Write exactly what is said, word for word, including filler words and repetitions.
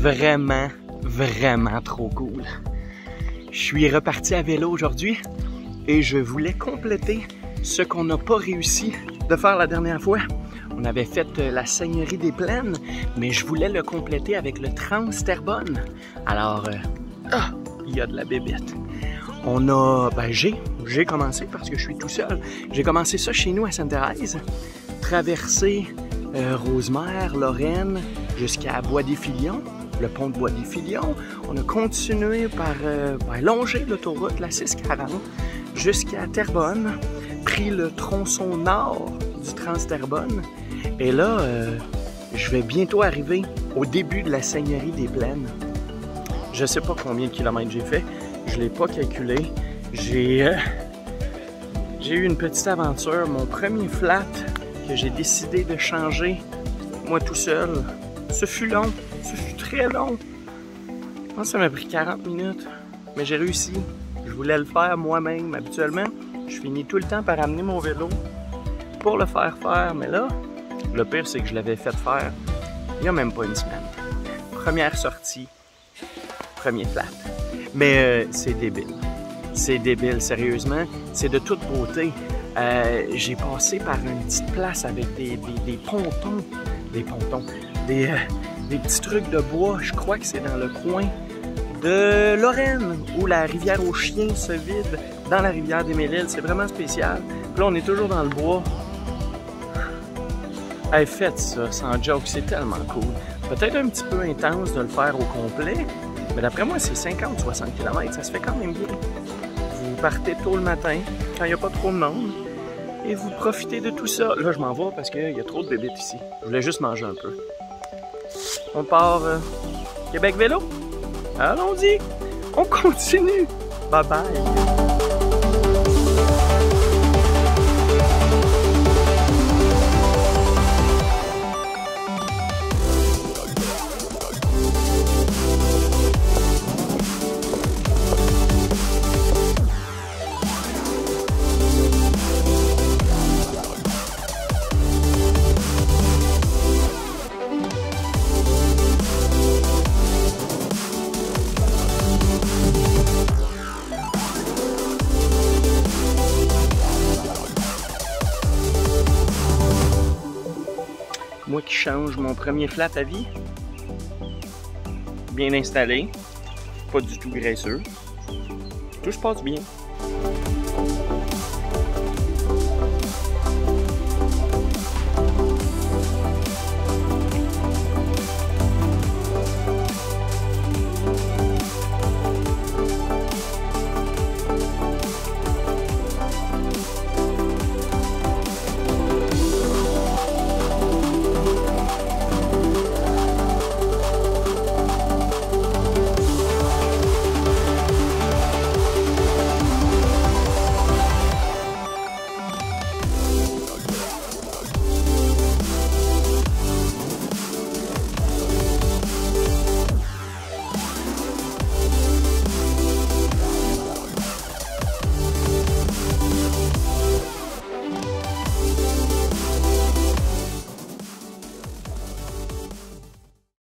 vraiment, vraiment trop cool. Je suis reparti à vélo aujourd'hui et je voulais compléter ce qu'on n'a pas réussi de faire la dernière fois. On avait fait la Seigneurie des Plaines, mais je voulais le compléter avec le Trans-Terrebonne. Alors, euh, ah, il y a de la bébête. On a, ben j'ai, j'ai commencé parce que je suis tout seul. J'ai commencé ça chez nous à Sainte-Thérèse, traversé euh, Rosemère, Lorraine, jusqu'à Bois-des-Filions, le pont de Bois-des-Filions. On a continué par euh, ben, longer l'autoroute, la six cent quarante, jusqu'à Terrebonne, pris le tronçon nord du Trans-Terrebonne. Et là, euh, je vais bientôt arriver au début de la Seigneurie des Plaines. Je sais pas combien de kilomètres j'ai fait, je l'ai pas calculé. J'ai euh, j'ai eu une petite aventure, mon premier flat que j'ai décidé de changer, moi tout seul. Ce fut long, ce fut très long. Je pense que ça m'a pris quarante minutes, mais j'ai réussi. Je voulais le faire moi-même. Habituellement, je finis tout le temps par amener mon vélo pour le faire faire, mais là, le pire, c'est que je l'avais fait faire il n'y a même pas une semaine. Première sortie, premier flat. Mais euh, c'est débile. C'est débile, sérieusement. C'est de toute beauté. Euh, j'ai passé par une petite place avec des, des, des pontons. Des pontons. Des, euh, des petits trucs de bois. Je crois que c'est dans le coin de Lorraine, où la rivière aux chiens se vide dans la rivière des Mille-Îles. C'est vraiment spécial. Puis là, on est toujours dans le bois. Hey, faites ça, sans joke, c'est tellement cool. Peut-être un petit peu intense de le faire au complet, mais d'après moi, c'est cinquante à soixante kilomètres, ça se fait quand même bien. Vous partez tôt le matin, quand il n'y a pas trop de monde, et vous profitez de tout ça. Là, je m'en vais parce qu'il y a trop de bébites ici. Je voulais juste manger un peu. On part euh, Québec Vélo? Allons-y! On continue! Bye bye! Moi qui change mon premier flat à vie, bien installé, pas du tout graisseux, tout se passe bien.